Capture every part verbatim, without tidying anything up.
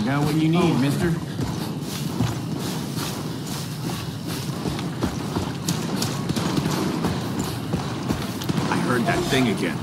got what you need, mister. I heard that thing again.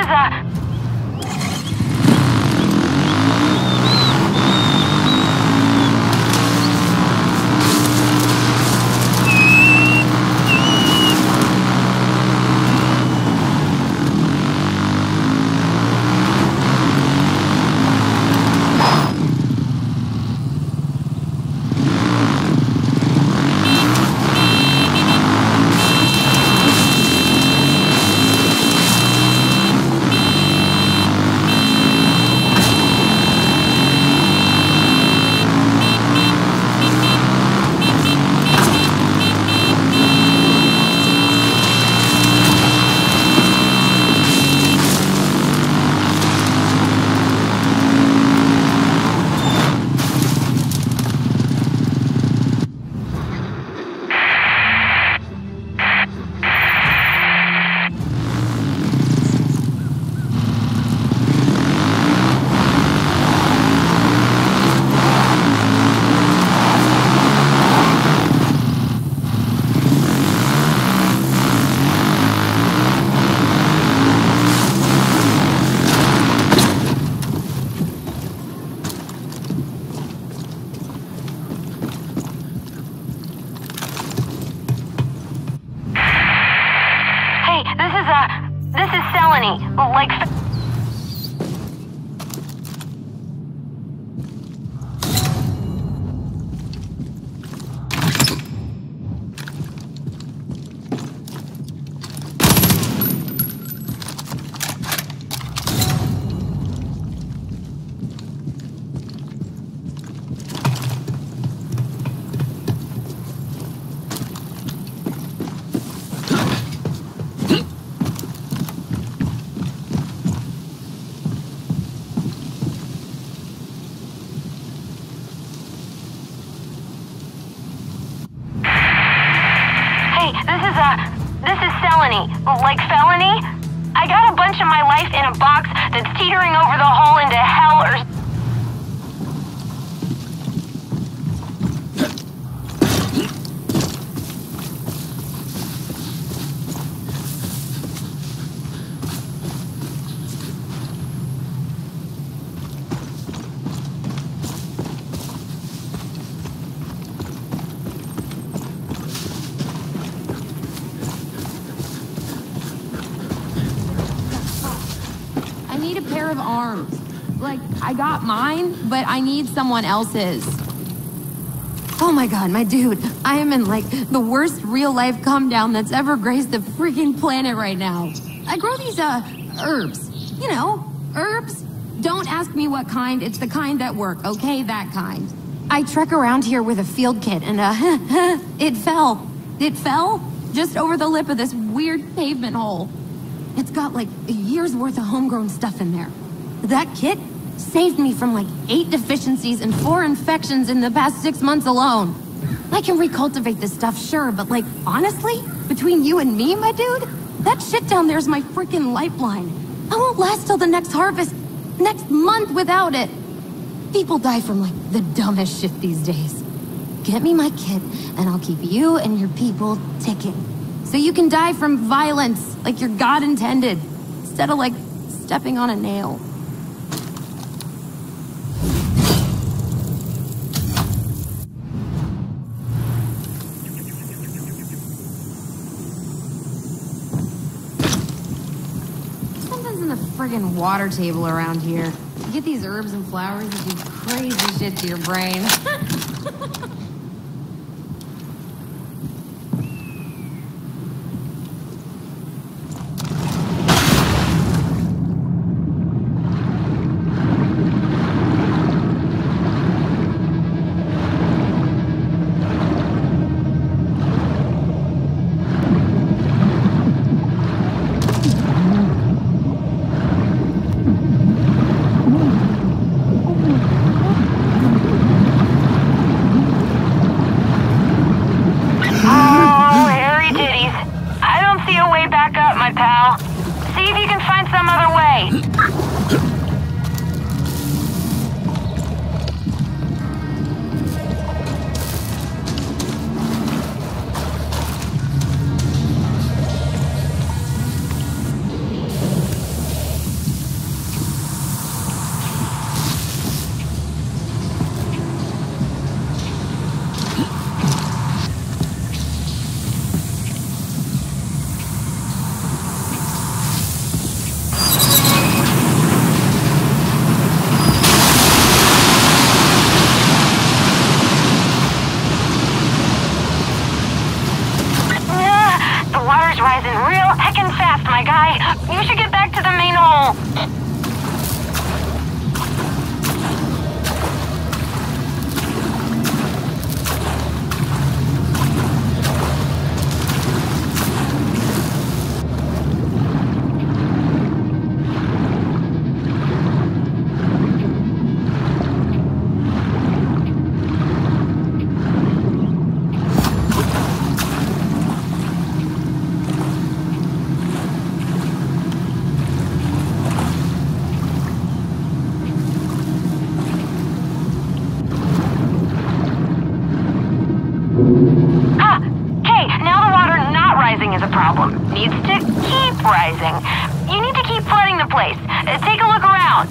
a... Like... Like felony? I got a bunch of my life in a box that's teetering over the hole into hell or... Of arms. Like, I got mine, but I need someone else's. Oh my god, my dude. I am in, like, the worst real-life come-down that's ever graced the freaking planet right now. I grow these, uh, herbs. You know, herbs. Don't ask me what kind. It's the kind that work, okay? That kind. I trek around here with a field kit, and, uh, it fell. It fell just over the lip of this weird pavement hole. It's got like a year's worth of homegrown stuff in there. That kit saved me from like eight deficiencies and four infections in the past six months alone. I can recultivate this stuff, sure, but like, honestly, between you and me, my dude, that shit down there's my freaking lifeline. I won't last till the next harvest, next month without it. People die from like the dumbest shit these days. Get me my kit, and I'll keep you and your people ticking. So you can die from violence, like your God intended, instead of like stepping on a nail. Something's in the friggin' water table around here. You get these herbs and flowers that do crazy shit to your brain. my guy. You should get back to the main hole. Is a problem. Needs to keep rising. You need to keep flooding the place. Uh, take a look around.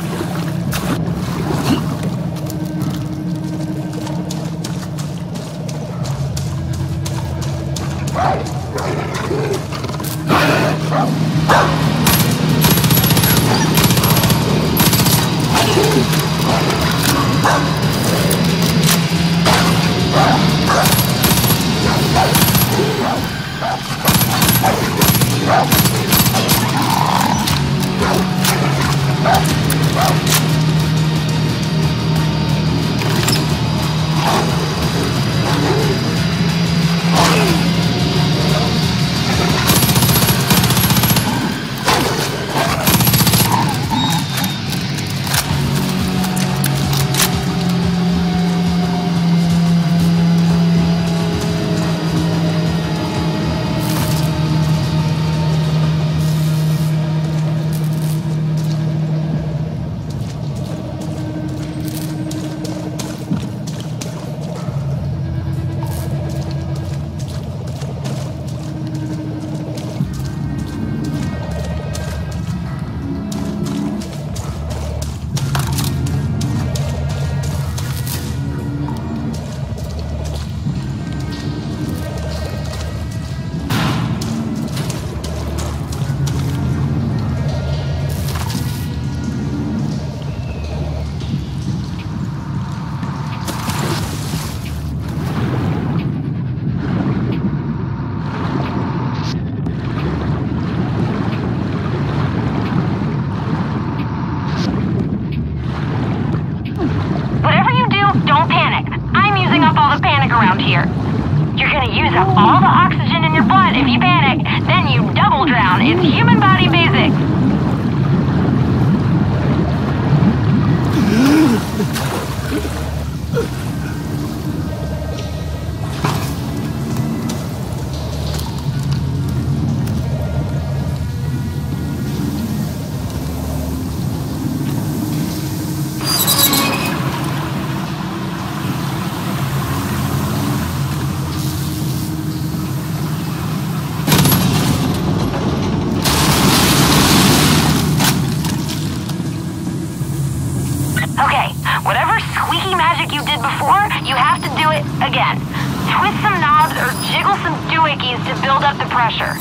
Around here. You're gonna use up all the oxygen in your blood if you panic, then you double drown. It's human body basics. Whatever squeaky magic you did before, you have to do it again. Twist some knobs or jiggle some doohickeys to build up the pressure.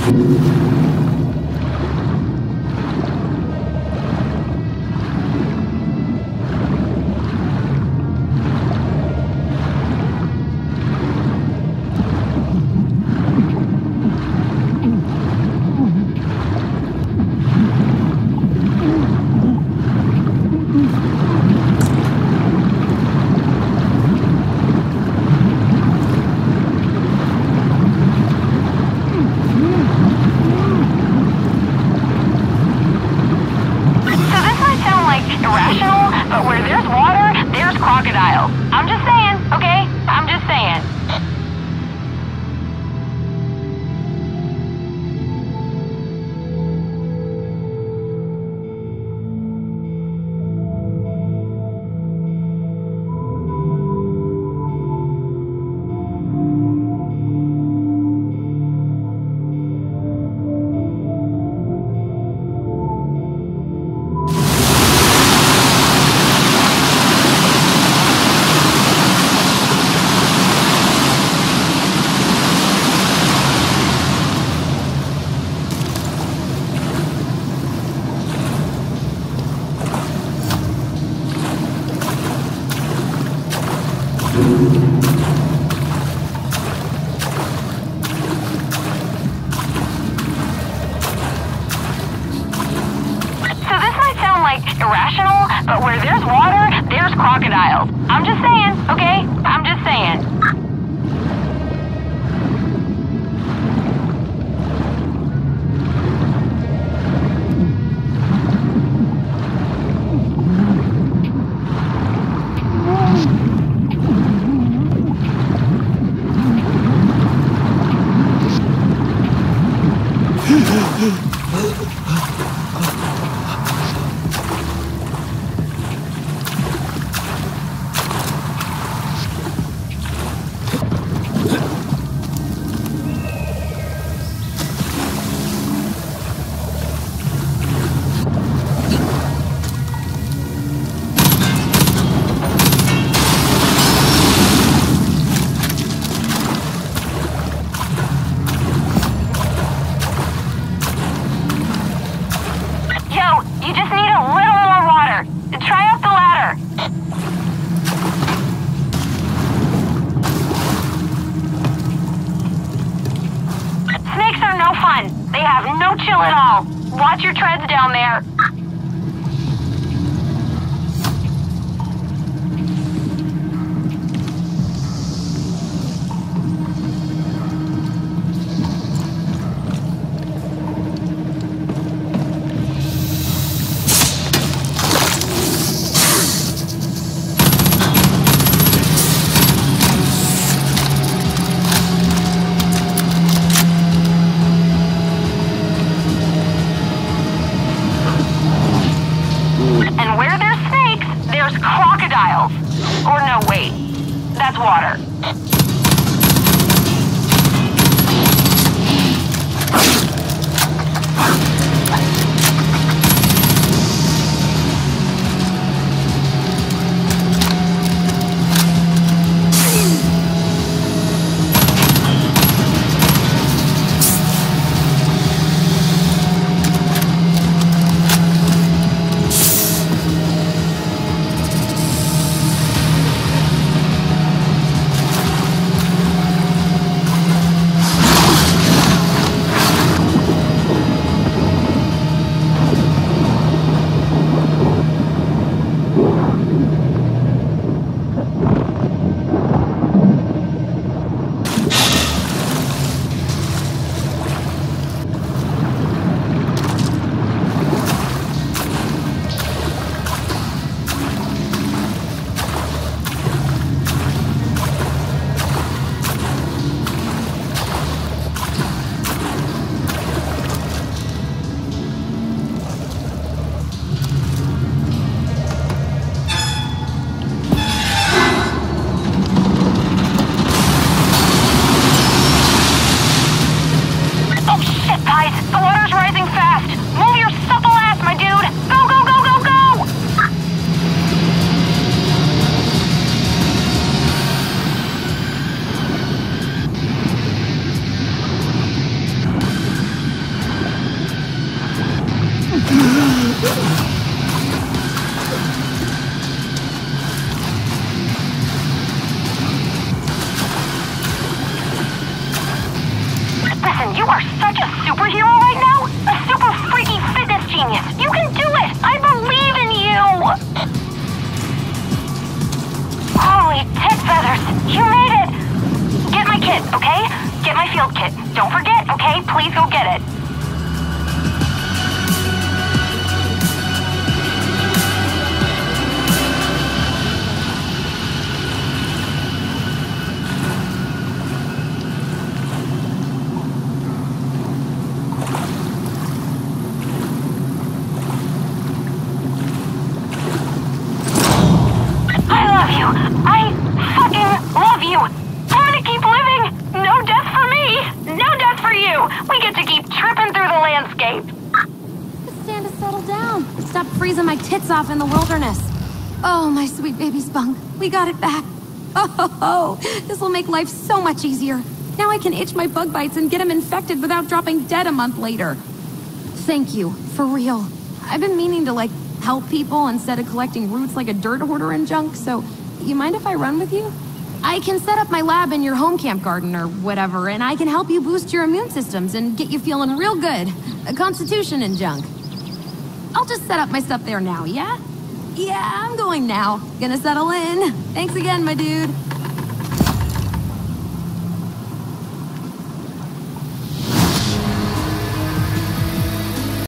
Irrational, but where there's water, there's crocodiles. I'm just saying, okay? I'm just saying. Watch your treads down there. Or no, wait. That's water. You are such a superhero right now. A super freaky fitness genius. You can do it. I believe in you. Holy tit feathers. You made it. Get my kit, okay? Get my field kit. Don't forget, okay? Please go get it. We get to keep tripping through the landscape. It's time to settle down. Stop freezing my tits off in the wilderness. Oh, my sweet baby Spunk. We got it back. Oh, ho, ho. This will make life so much easier. Now I can itch my bug bites and get them infected without dropping dead a month later. Thank you, for real. I've been meaning to, like, help people instead of collecting roots like a dirt hoarder and junk, so you mind if I run with you? I can set up my lab in your home camp garden or whatever, and I can help you boost your immune systems and get you feeling real good. A constitution and junk. I'll just set up my stuff there now, yeah? Yeah, I'm going now. Gonna settle in. Thanks again, my dude.